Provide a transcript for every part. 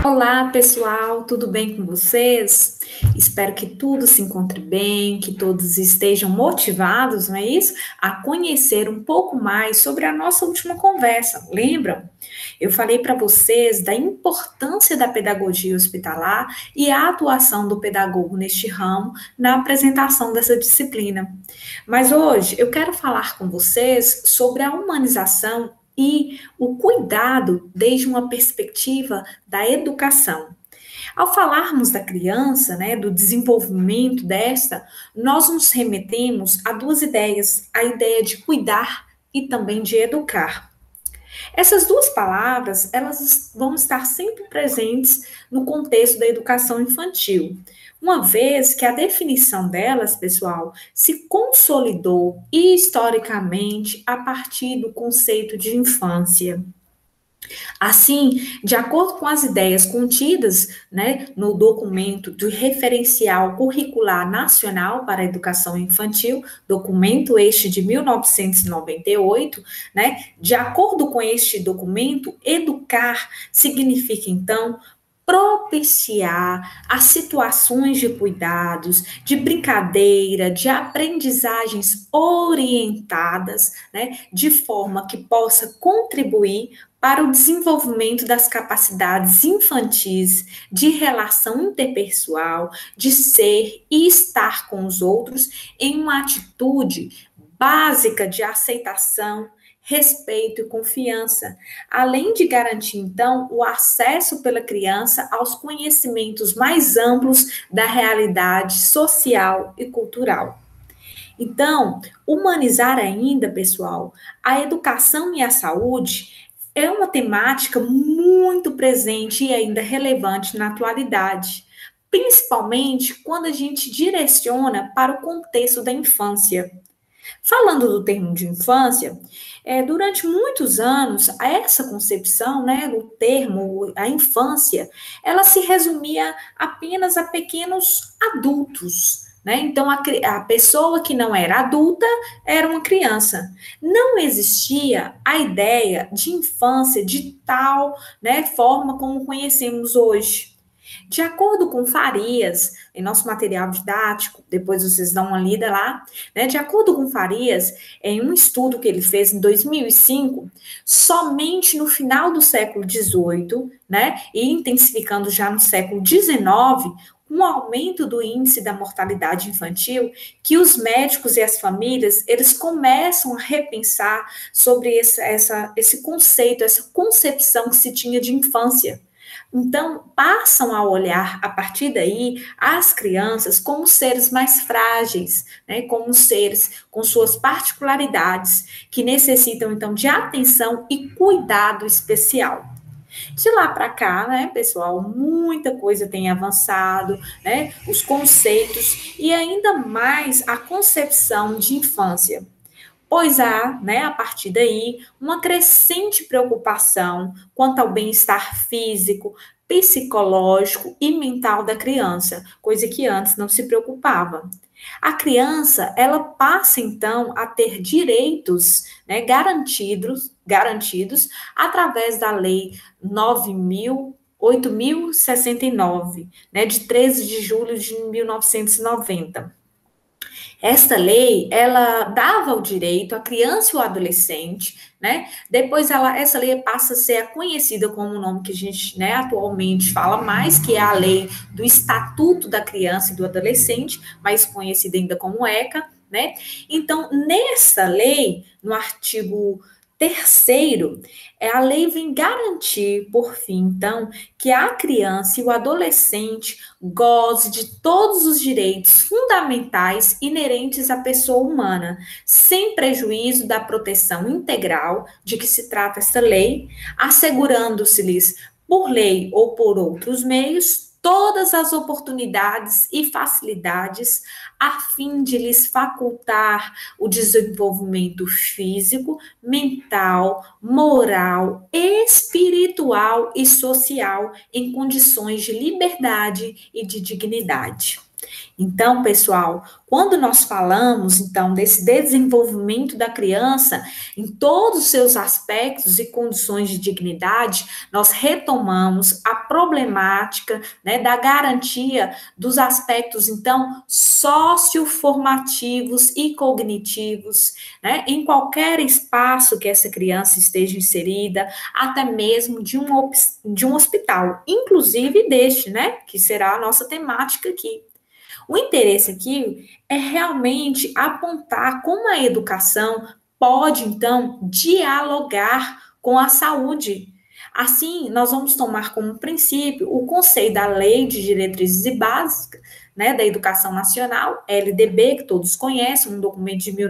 Olá, pessoal, tudo bem com vocês? Espero que tudo se encontre bem, que todos estejam motivados, não é isso? A conhecer um pouco mais sobre a nossa última conversa. Lembram? Eu falei para vocês da importância da pedagogia hospitalar e a atuação do pedagogo neste ramo na apresentação dessa disciplina. Mas hoje eu quero falar com vocês sobre a humanização e o cuidado desde uma perspectiva da educação. Ao falarmos da criança, né, do desenvolvimento desta, nós nos remetemos a duas ideias: a ideia de cuidar e também de educar. Essas duas palavras, elas vão estar sempre presentes no contexto da educação infantil, uma vez que a definição delas, pessoal, se consolidou historicamente a partir do conceito de infância. Assim, de acordo com as ideias contidas, né, no documento do Referencial Curricular Nacional para a Educação Infantil, documento este de 1998, né, de acordo com este documento, educar significa, então, propiciar as situações de cuidados, de brincadeira, de aprendizagens orientadas, né, de forma que possa contribuir para o desenvolvimento das capacidades infantis de relação interpessoal, de ser e estar com os outros em uma atitude básica de aceitação, respeito e confiança, além de garantir, então, o acesso pela criança aos conhecimentos mais amplos da realidade social e cultural. Então, humanizar ainda, pessoal, a educação e a saúde é uma temática muito presente e ainda relevante na atualidade, principalmente quando a gente direciona para o contexto da infância. Falando do termo de infância, durante muitos anos, essa concepção, né, do termo, a infância, ela se resumia apenas a pequenos adultos, né? Então, a pessoa que não era adulta era uma criança. Não existia a ideia de infância de tal, né, forma como conhecemos hoje. De acordo com Farias, em nosso material didático, depois vocês dão uma lida lá, né? De acordo com Farias, em um estudo que ele fez em 2005, somente no final do século XVIII, né, e intensificando já no século XIX, um aumento do índice da mortalidade infantil, que os médicos e as famílias, eles começam a repensar sobre esse conceito, essa concepção que se tinha de infância. Então, passam a olhar, a partir daí, as crianças como seres mais frágeis, né, como seres com suas particularidades, que necessitam, então, de atenção e cuidado especial. De lá para cá, né, pessoal, muita coisa tem avançado, né, os conceitos e ainda mais a concepção de infância. Pois há, né, a partir daí, uma crescente preocupação quanto ao bem-estar físico, psicológico e mental da criança, coisa que antes não se preocupava. A criança, ela passa então a ter direitos, né, garantidos através da Lei 9.869, né, de 13 de julho de 1990. Esta lei, ela dava o direito à criança e ao adolescente, né? Depois essa lei passa a ser conhecida como o nome que a gente, né, atualmente fala mais, que é a lei do Estatuto da Criança e do Adolescente, mais conhecida ainda como ECA, né? Então, nessa lei, no artigo 3º, a lei vem garantir, por fim, então, que a criança e o adolescente goze de todos os direitos fundamentais inerentes à pessoa humana, sem prejuízo da proteção integral de que se trata esta lei, assegurando-se-lhes, por lei ou por outros meios, todas as oportunidades e facilidades a fim de lhes facultar o desenvolvimento físico, mental, moral, espiritual e social em condições de liberdade e de dignidade. Então, pessoal, quando nós falamos, então, desse desenvolvimento da criança em todos os seus aspectos e condições de dignidade, nós retomamos a problemática, né, da garantia dos aspectos, então, socioformativos e cognitivos, né, em qualquer espaço que essa criança esteja inserida, até mesmo de um hospital, inclusive deste, né, que será a nossa temática aqui. O interesse aqui é realmente apontar como a educação pode, então, dialogar com a saúde. Assim, nós vamos tomar como princípio o conceito da Lei de Diretrizes e Básicas, né, da Educação Nacional, LDB, que todos conhecem, um documento de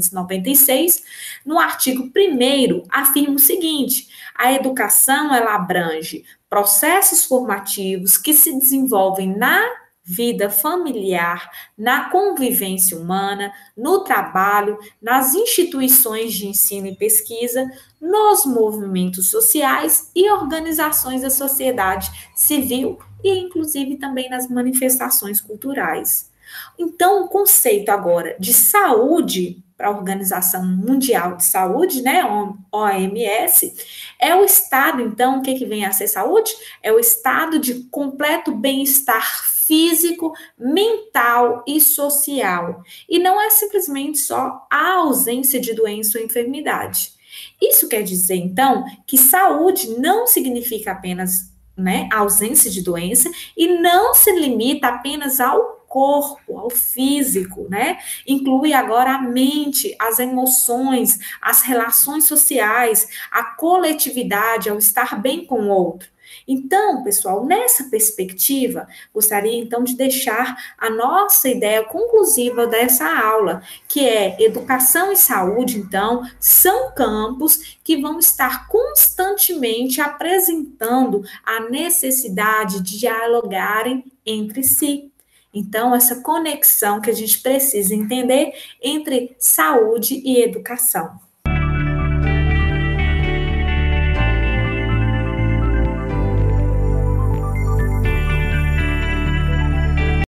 1996. No artigo 1º, afirma o seguinte: a educação, ela abrange processos formativos que se desenvolvem na vida familiar, na convivência humana, no trabalho, nas instituições de ensino e pesquisa, nos movimentos sociais e organizações da sociedade civil e, inclusive, também nas manifestações culturais. Então, o conceito agora de saúde para a Organização Mundial de Saúde, né, OMS, é o estado, então, o que vem a ser saúde? É o estado de completo bem-estar físico, mental e social. E não é simplesmente só a ausência de doença ou enfermidade. Isso quer dizer, então, que saúde não significa apenas, né, a ausência de doença e não se limita apenas ao corpo, ao físico, né? Inclui agora a mente, as emoções, as relações sociais, a coletividade, ao estar bem com o outro. Então, pessoal, nessa perspectiva, gostaria então de deixar a nossa ideia conclusiva dessa aula, que é educação e saúde, então, são campos que vão estar constantemente apresentando a necessidade de dialogarem entre si. Então, essa conexão que a gente precisa entender entre saúde e educação.